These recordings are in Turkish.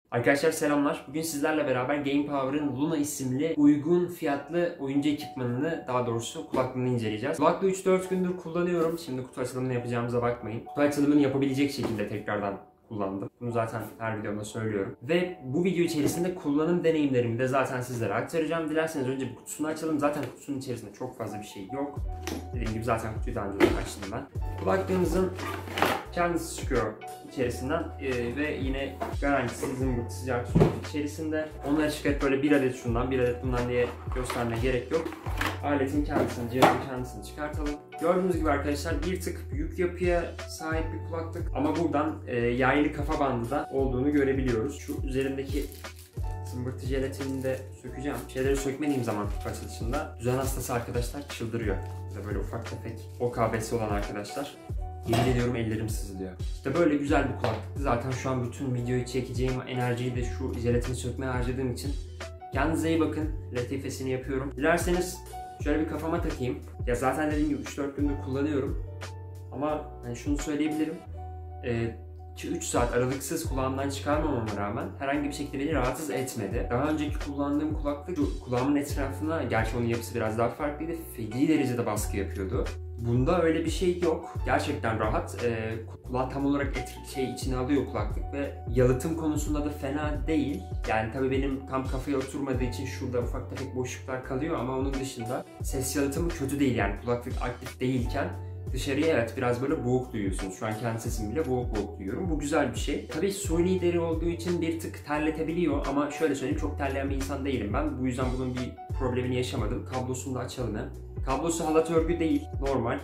Arkadaşlar selamlar. Bugün sizlerle beraber Game Power'ın Luna isimli uygun fiyatlı oyuncu ekipmanını, daha doğrusu kulaklığını inceleyeceğiz. Kulaklığı 3-4 gündür kullanıyorum. Şimdi kutu açılımını yapacağımıza bakmayın. Kutu açılımını yapabilecek şekilde tekrardan kullandım. Bunu zaten her videomda söylüyorum. Ve bu video içerisinde kullanım deneyimlerimi de zaten sizlere aktaracağım. Dilerseniz önce bir kutusunu açalım. Zaten kutusunun içerisinde çok fazla bir şey yok. Dediğim gibi zaten kutuyu daha önce açtım ben. Kulaklığımızın kendisi çıkıyor içerisinden ve yine garantisi zımbırtı sıcak su içerisinde. Onları çıkarıp böyle bir adet şundan bir adet bundan diye göstermeye gerek yok. Aletin kendisini, cihazın kendisini çıkartalım. Gördüğünüz gibi arkadaşlar bir tık büyük yapıya sahip bir kulaklık ama buradan yaylı kafa bandı da olduğunu görebiliyoruz. Şu üzerindeki zımbırtı jelatinini de sökeceğim. Şeyleri sökmediğim zaman açılışında düzen hastası arkadaşlar çıldırıyor. Böyle ufak tefek OKB'si olan arkadaşlar. Yemin ediyorum ellerim sızlıyor. İşte böyle güzel bir kulaklıktı. Zaten şu an bütün videoyu çekeceğim enerjiyi de şu jelatini sökmeye harcadığım için. Kendinize iyi bakın. Latifesini yapıyorum. Dilerseniz şöyle bir kafama takayım. Ya zaten dediğim gibi 3-4 gündür kullanıyorum. Ama hani şunu söyleyebilirim. 2-3 saat aralıksız kulağımdan çıkarmamama rağmen herhangi bir şekilde beni rahatsız etmedi. Daha önceki kullandığım kulaklık kulağımın etrafına, gerçi onun yapısı biraz daha farklıydı, feci derecede baskı yapıyordu. Bunda öyle bir şey yok. Gerçekten rahat. Kulağı tam olarak içine alıyor kulaklık ve yalıtım konusunda da fena değil. Yani tabii benim tam kafaya oturmadığı için şurada ufak tefek boşluklar kalıyor ama onun dışında ses yalıtımı kötü değil, yani kulaklık aktif değilken dışarıya evet biraz böyle boğuk duyuyorsunuz. Şu an kendi sesimi bile boğuk boğuk duyuyorum. Bu güzel bir şey. Tabii suni deri olduğu için bir tık terletebiliyor ama şöyle söyleyeyim, çok terleyen bir insan değilim ben. Bu yüzden bunun bir problemini yaşamadım. Kablosunu da açalım hem. Kablosu halat örgü değil, normal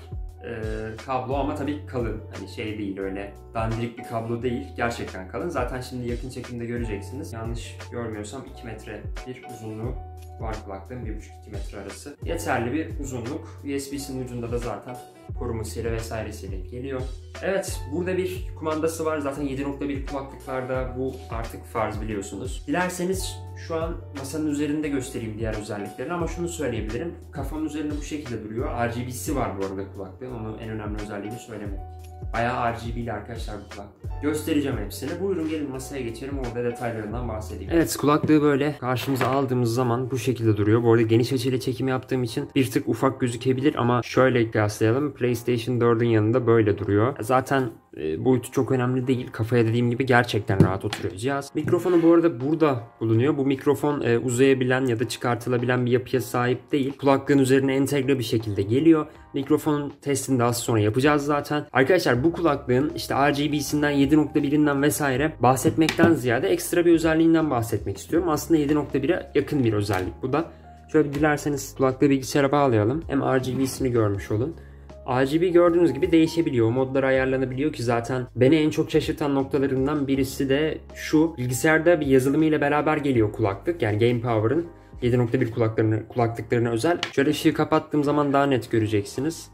kablo ama tabii kalın. Hani şey değil, öyle dandirik bir kablo değil. Gerçekten kalın. Zaten şimdi yakın çekimde göreceksiniz. Yanlış görmüyorsam 2 metre bir uzunluğu var kulaklığın, 1,5-2 metre arası. Yeterli bir uzunluk. USB-C'nin ucunda da zaten korumasıyla vesairesiyle geliyor. Evet, burada bir kumandası var. Zaten 7.1 kulaklıklarda bu artık farz, biliyorsunuz. Dilerseniz şu an masanın üzerinde göstereyim diğer özelliklerini ama şunu söyleyebilirim. Kafamın üzerinde bu şekilde duruyor. RGB'si var bu arada kulaklığın. Onun en önemli özelliğini söylemedik. Bayağı RGB'li arkadaşlar bu kulaklık. Göstereceğim hepsini. Buyurun gelin masaya geçelim, orada detaylarından bahsedeyim. Evet, kulaklığı böyle karşımıza aldığımız zaman bu şekilde duruyor. Bu arada geniş açıyla çekim yaptığım için bir tık ufak gözükebilir ama şöyle kıyaslayalım. PlayStation 4'ün yanında böyle duruyor. Zaten boyutu çok önemli değil. Kafaya dediğim gibi gerçekten rahat oturuyor cihaz. Mikrofonu bu arada burada bulunuyor. Bu mikrofon uzayabilen ya da çıkartılabilen bir yapıya sahip değil. Kulaklığın üzerine entegre bir şekilde geliyor. Mikrofonun testini daha sonra yapacağız zaten. Arkadaşlar bu kulaklığın işte RGB'sinden, 7.1'inden vesaire bahsetmekten ziyade ekstra bir özelliğinden bahsetmek istiyorum. Aslında 7.1'e yakın bir özellik bu da. Şöyle bir dilerseniz kulaklığı bilgisayara bağlayalım. Hem RGB'sini görmüş olun. RGB gördüğünüz gibi değişebiliyor. Modları ayarlanabiliyor ki zaten beni en çok şaşırtan noktalarından birisi de şu. Bilgisayarda bir yazılımıyla beraber geliyor kulaklık. Yani Game Power'ın 7.1 kulaklıklarına özel. Şöyle ışığı kapattığım zaman daha net göreceksiniz.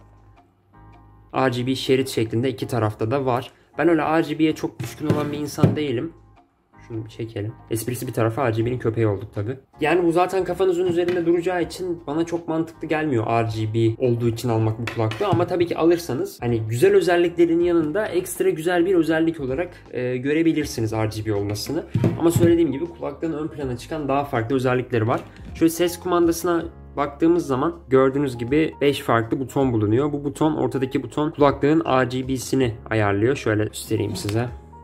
RGB şerit şeklinde iki tarafta da var. Ben öyle RGB'ye çok düşkün olan bir insan değilim. Şunu bir çekelim. Esprisi bir tarafa, RGB'nin köpeği olduk tabi. Yani bu zaten kafanızın üzerinde duracağı için bana çok mantıklı gelmiyor RGB olduğu için almak bu kulaklığı. Ama tabii ki alırsanız hani güzel özelliklerin yanında ekstra güzel bir özellik olarak görebilirsiniz RGB olmasını. Ama söylediğim gibi kulaklığın ön plana çıkan daha farklı özellikleri var. Şöyle ses kumandasına baktığımız zaman gördüğünüz gibi 5 farklı buton bulunuyor. Bu buton, ortadaki buton kulaklığın RGB'sini ayarlıyor. Şöyle göstereyim size.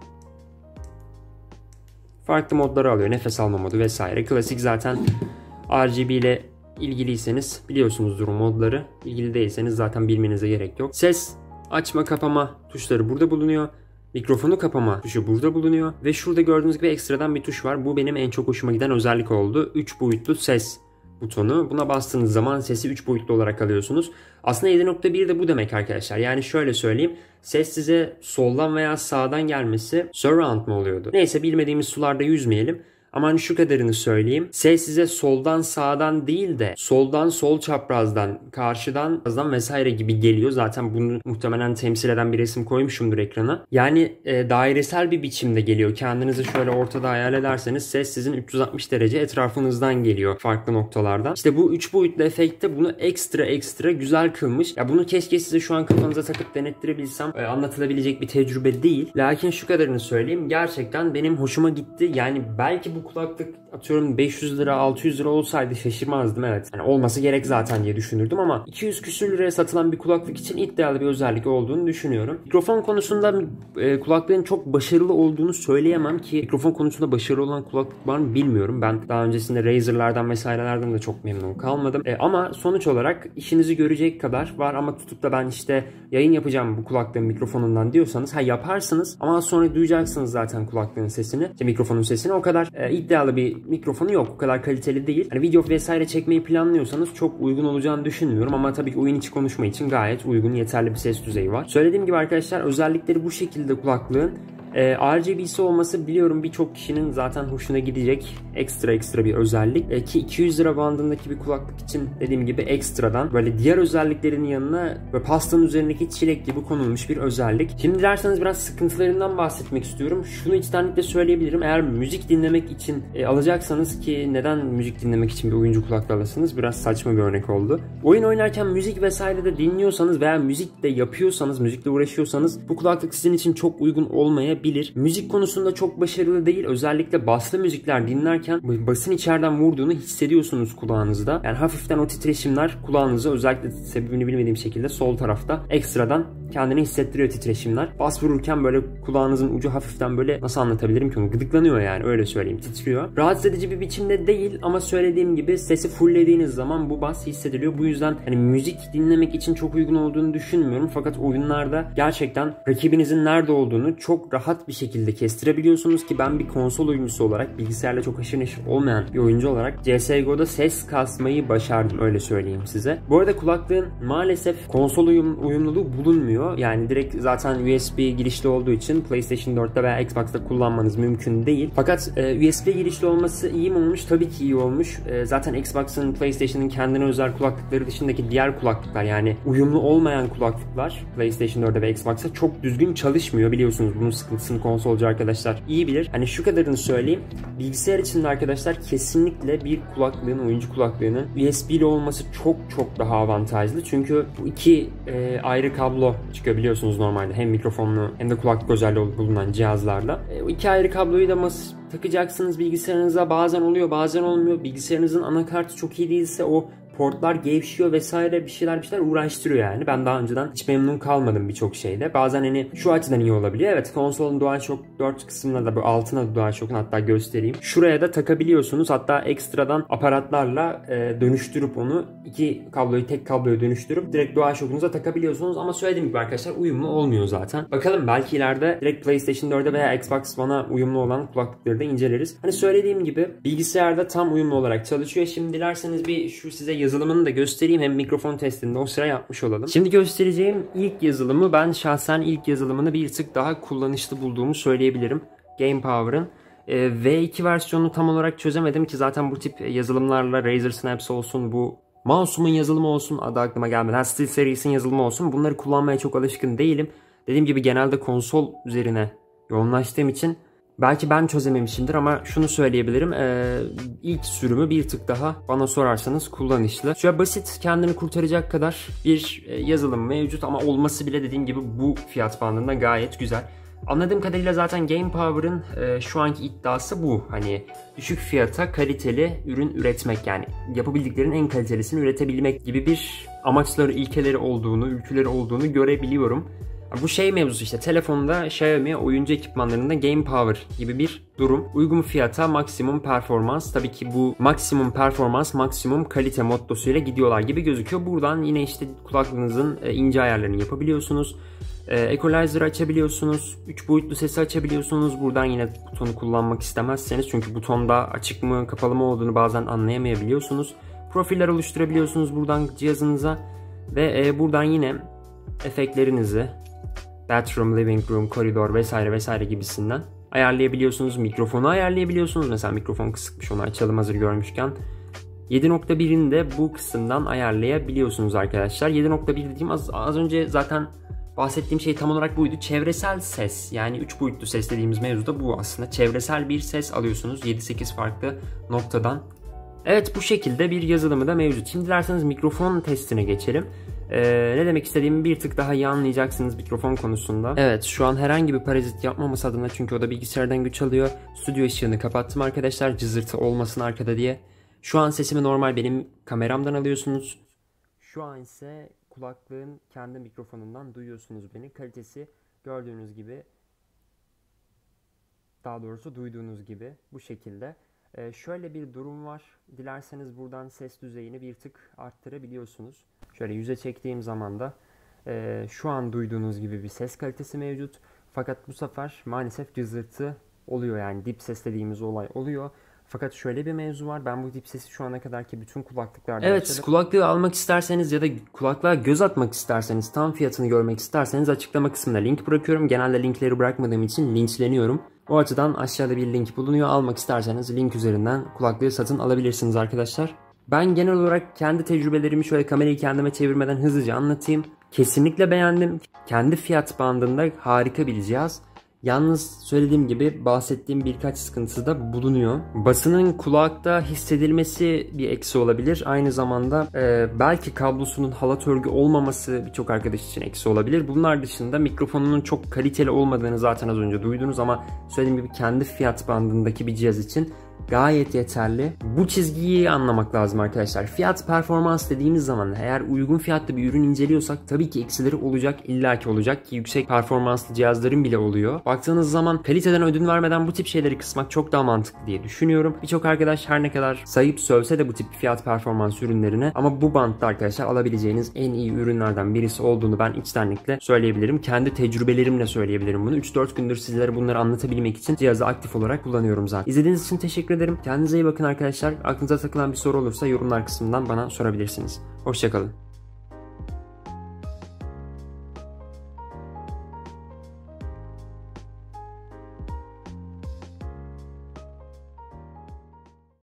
Farklı modları alıyor. Nefes alma modu vesaire. Klasik zaten RGB ile ilgiliyseniz biliyorsunuzdur o modları. İlgili değilseniz zaten bilmenize gerek yok. Ses açma kapama tuşları burada bulunuyor. Mikrofonu kapama tuşu burada bulunuyor. Ve şurada gördüğünüz gibi ekstradan bir tuş var. Bu benim en çok hoşuma giden özellik oldu. 3 boyutlu ses butonu. Buna bastığınız zaman sesi 3 boyutlu olarak alıyorsunuz. Aslında 7.1 de bu demek arkadaşlar. Yani şöyle söyleyeyim. Ses size soldan veya sağdan gelmesi surround mu oluyordu? Neyse, bilmediğimiz sularda yüzmeyelim. Ama hani şu kadarını söyleyeyim. Ses size soldan sağdan değil de soldan sol çaprazdan, karşıdan vesaire gibi geliyor. Zaten bunu muhtemelen temsil eden bir resim koymuşumdur ekrana. Yani dairesel bir biçimde geliyor. Kendinizi şöyle ortada hayal ederseniz ses sizin 360 derece etrafınızdan geliyor farklı noktalardan. İşte bu 3 boyutlu efekte bunu ekstra güzel kılmış. Ya bunu keşke size şu an kafanıza takıp denettirebilsem. Anlatılabilecek bir tecrübe değil. Lakin şu kadarını söyleyeyim. Gerçekten benim hoşuma gitti. Yani belki bu kulaklık atıyorum 500 lira 600 lira olsaydı şaşırmazdım, evet. Yani olması gerek zaten diye düşünürdüm ama 200 küsür liraya satılan bir kulaklık için iddialı bir özellik olduğunu düşünüyorum. Mikrofon konusunda kulaklığın çok başarılı olduğunu söyleyemem ki mikrofon konusunda başarılı olan kulaklık var mı bilmiyorum. Ben daha öncesinde Razer'lardan vesairelerden de çok memnun kalmadım. Ama sonuç olarak işinizi görecek kadar var ama tutup da ben işte yayın yapacağım bu kulaklığın mikrofonundan diyorsanız yaparsınız ama sonra duyacaksınız zaten kulaklığın sesini, işte mikrofonun sesini. O kadar iddialı bir mikrofonu yok. O kadar kaliteli değil. Hani video vesaire çekmeyi planlıyorsanız çok uygun olacağını düşünmüyorum ama tabii ki oyun içi konuşma için gayet uygun, yeterli bir ses düzeyi var. Söylediğim gibi arkadaşlar özellikleri bu şekilde kulaklığın. RGB'si olması biliyorum birçok kişinin zaten hoşuna gidecek ekstra bir özellik. Ki 200 lira bandındaki bir kulaklık için dediğim gibi ekstradan böyle diğer özelliklerin yanına ve pastanın üzerindeki çilek gibi konulmuş bir özellik. Şimdi dilerseniz biraz sıkıntılarından bahsetmek istiyorum. Şunu içtenlikle söyleyebilirim. Eğer müzik dinlemek için alacaksanız, ki neden müzik dinlemek için bir oyuncu kulaklığı alasınız? Biraz saçma bir örnek oldu. Oyun oynarken müzik vesaire de dinliyorsanız veya müzik de yapıyorsanız, müzikle uğraşıyorsanız bu kulaklık sizin için çok uygun olmayabilir. Müzik konusunda çok başarılı değil. Özellikle baslı müzikler dinlerken basın içeriden vurduğunu hissediyorsunuz kulağınızda. Yani hafiften o titreşimler kulağınıza, özellikle sebebini bilmediğim şekilde sol tarafta ekstradan kendini hissettiriyor titreşimler. Bas vururken böyle kulağınızın ucu hafiften böyle, nasıl anlatabilirim ki onu, gıdıklanıyor yani, öyle söyleyeyim, titriyor. Rahatsız edici bir biçimde değil ama söylediğim gibi sesi fulllediğiniz zaman bu bas hissediliyor. Bu yüzden hani müzik dinlemek için çok uygun olduğunu düşünmüyorum. Fakat oyunlarda gerçekten rakibinizin nerede olduğunu çok rahat bir şekilde kestirebiliyorsunuz ki ben bir konsol oyuncusu olarak, bilgisayarla çok haşır neşir olmayan bir oyuncu olarak CSGO'da ses kasmayı başardım, öyle söyleyeyim size. Bu arada kulaklığın maalesef konsol uyumluluğu bulunmuyor. Yani direkt zaten USB girişli olduğu için PlayStation 4'te veya Xbox'ta kullanmanız mümkün değil. Fakat USB girişli olması iyi mi olmuş? Tabii ki iyi olmuş. Zaten Xbox'ın, PlayStation'ın kendine özel kulaklıkları dışındaki diğer kulaklıklar, yani uyumlu olmayan kulaklıklar PlayStation 4'e ve Xbox'a çok düzgün çalışmıyor, biliyorsunuz. Bunun sıkıntısını konsolcu arkadaşlar iyi bilir. Hani şu kadarını söyleyeyim. Bilgisayar içinde arkadaşlar kesinlikle bir kulaklığın, oyuncu kulaklığının USB'li olması çok daha avantajlı. Çünkü bu iki ayrı kablo çıkıyor biliyorsunuz normalde. Hem mikrofonlu hem de kulaklık özelliği bulunan cihazlarla. O iki ayrı kabloyu da takacaksınız bilgisayarınıza. Bazen oluyor, bazen olmuyor. Bilgisayarınızın anakartı çok iyi değilse o portlar gevşiyor vesaire, bir şeyler uğraştırıyor yani. Ben daha önceden hiç memnun kalmadım birçok şeyde. Bazen hani şu açıdan iyi olabiliyor. Evet, konsolun DualShock 4 kısmında da, bu altına DualShock'un hatta göstereyim. Şuraya da takabiliyorsunuz. Hatta ekstradan aparatlarla dönüştürüp onu, iki kabloyu tek kabloya dönüştürüp direkt DualShock'unuza takabiliyorsunuz. Ama söylediğim gibi arkadaşlar uyumlu olmuyor zaten. Bakalım, belki ileride direkt PlayStation 4'e veya Xbox One'a uyumlu olan kulaklıkları da inceleriz. Hani söylediğim gibi bilgisayarda tam uyumlu olarak çalışıyor. Şimdi dilerseniz bir şu size yazılımını da göstereyim. Hem mikrofon testinde o sıra yapmış olalım. Şimdi göstereceğim ilk yazılımı, ben şahsen ilk yazılımını bir tık daha kullanışlı bulduğumu söyleyebilirim. Gamepower'ın. V2 versiyonunu tam olarak çözemedim ki zaten bu tip yazılımlarla Razer Synapse olsun, bu mouse'umun yazılımı olsun, adı aklıma gelmedi, SteelSeries'in yazılımı olsun, bunları kullanmaya çok alışkın değilim. Dediğim gibi genelde konsol üzerine yoğunlaştığım için belki ben çözememişimdir ama şunu söyleyebilirim. İlk sürümü bir tık daha bana sorarsanız kullanışlı. Şöyle basit, kendini kurtaracak kadar bir yazılım mevcut ama olması bile dediğim gibi bu fiyat bandında gayet güzel. Anladığım kadarıyla zaten Gamepower'ın şu anki iddiası bu. Hani düşük fiyata kaliteli ürün üretmek, yani yapabildiklerinin en kalitelisini üretebilmek gibi bir amaçları, ilkeleri olduğunu, ülkeleri olduğunu görebiliyorum. Bu şey mevzusu, işte telefonda Xiaomi oyuncu ekipmanlarında Gamepower gibi bir durum. Uygun fiyata maksimum performans. Tabii ki bu maksimum performans, maksimum kalite mottosuyla gidiyorlar gibi gözüküyor. Buradan yine işte kulaklığınızın ince ayarlarını yapabiliyorsunuz. Equalizer açabiliyorsunuz. 3 boyutlu sesi açabiliyorsunuz. Buradan yine butonu kullanmak istemezseniz, çünkü butonda açık mı kapalı mı olduğunu bazen anlayamayabiliyorsunuz. Profiller oluşturabiliyorsunuz buradan cihazınıza. Ve buradan yine efektlerinizi, bathroom, living room, koridor vesaire gibisinden ayarlayabiliyorsunuz. Mikrofonu ayarlayabiliyorsunuz. Mesela mikrofon kısıkmış, onu açalım hazır görmüşken. 7.1'ini de bu kısımdan ayarlayabiliyorsunuz arkadaşlar. 7.1 dediğim az önce zaten bahsettiğim şey tam olarak buydu. Çevresel ses, yani 3 boyutlu ses dediğimiz mevzu da bu aslında. Çevresel bir ses alıyorsunuz 7-8 farklı noktadan. Evet, bu şekilde bir yazılımı da mevcut. Şimdi dilerseniz mikrofon testine geçelim. Ne demek istediğimi bir tık daha iyi anlayacaksınız mikrofon konusunda. Evet, şu an herhangi bir parazit yapmaması adına, çünkü o da bilgisayardan güç alıyor. Stüdyo ışığını kapattım arkadaşlar, cızırtı olmasın arkada diye. Şu an sesimi normal benim kameramdan alıyorsunuz. Şu an ise kulaklığın kendi mikrofonundan duyuyorsunuz beni. Kalitesi gördüğünüz gibi, daha doğrusu duyduğunuz gibi bu şekilde. Şöyle bir durum var. Dilerseniz buradan ses düzeyini bir tık arttırabiliyorsunuz. Şöyle 100'e çektiğim zaman da şu an duyduğunuz gibi bir ses kalitesi mevcut. Fakat bu sefer maalesef cızırtı oluyor, yani dip ses dediğimiz olay oluyor. Fakat şöyle bir mevzu var. Ben bu dip sesi şu ana kadarki bütün kulaklıklarda yaşadım. Kulaklığı almak isterseniz ya da kulaklığa göz atmak isterseniz, tam fiyatını görmek isterseniz açıklama kısmına link bırakıyorum. Genelde linkleri bırakmadığım için linçleniyorum. O açıdan aşağıda bir link bulunuyor. Almak isterseniz link üzerinden kulaklığı satın alabilirsiniz arkadaşlar. Ben genel olarak kendi tecrübelerimi şöyle kamerayı kendime çevirmeden hızlıca anlatayım. Kesinlikle beğendim. Kendi fiyat bandında harika bir cihaz. Yalnız söylediğim gibi bahsettiğim birkaç sıkıntısı da bulunuyor. Basının kulakta hissedilmesi bir eksi olabilir. Aynı zamanda belki kablosunun halat örgü olmaması birçok arkadaş için eksi olabilir. Bunlar dışında mikrofonunun çok kaliteli olmadığını zaten az önce duydunuz, ama söylediğim gibi kendi fiyat bandındaki bir cihaz için gayet yeterli. Bu çizgiyi anlamak lazım arkadaşlar. Fiyat performans dediğimiz zaman eğer uygun fiyatlı bir ürün inceliyorsak tabii ki eksileri olacak, illaki olacak ki yüksek performanslı cihazların bile oluyor. Baktığınız zaman kaliteden ödün vermeden bu tip şeyleri kısmak çok daha mantıklı diye düşünüyorum. Birçok arkadaş her ne kadar sayıp sövse de bu tip fiyat performans ürünlerine, ama bu bantta arkadaşlar alabileceğiniz en iyi ürünlerden birisi olduğunu ben içtenlikle söyleyebilirim. Kendi tecrübelerimle söyleyebilirim bunu. 3-4 gündür sizlere bunları anlatabilmek için cihazı aktif olarak kullanıyorum zaten. İzlediğiniz için teşekkür ederim. Kendinize iyi bakın arkadaşlar. Aklınıza takılan bir soru olursa yorumlar kısmından bana sorabilirsiniz. Hoşça kalın.